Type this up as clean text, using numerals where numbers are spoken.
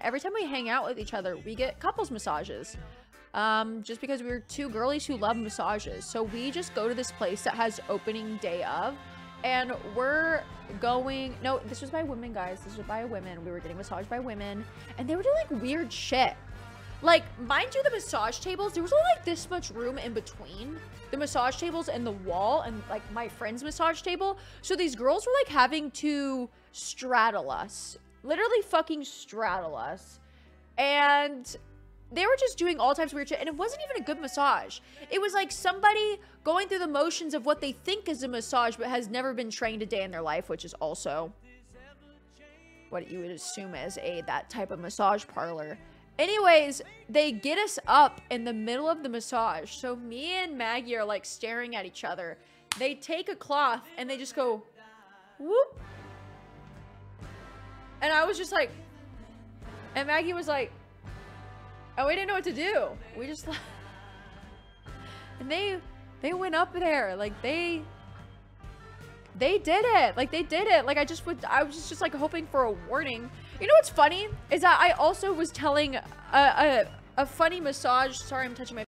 every time we hang out with each other, we get couples massages. Just because we're two girlies who love massages. So we just go to this place that has opening day of, and we're going, no, this was by women, guys. This was by women. We were getting massaged by women, and they were doing like weird shit. Like, mind you, the massage tables, there was only like this much room in between the massage tables and the wall and like my friend's massage table. So these girls were like having to straddle us, literally fucking straddle us. And they were just doing all types of weird shit, and it wasn't even a good massage. It was like somebody going through the motions of what they think is a massage but has never been trained a day in their life, which is also what you would assume as that type of massage parlor. Anyways, they get us up in the middle of the massage. So me and Maggie are like staring at each other. They take a cloth and they just go, whoop. And I was just like, and Maggie was like, oh, we didn't know what to do. We just, and they went up there. Like they did it. Like they did it. Like I was just like hoping for a warning. You know what's funny is that I also was telling a funny massage. Sorry, I'm touching my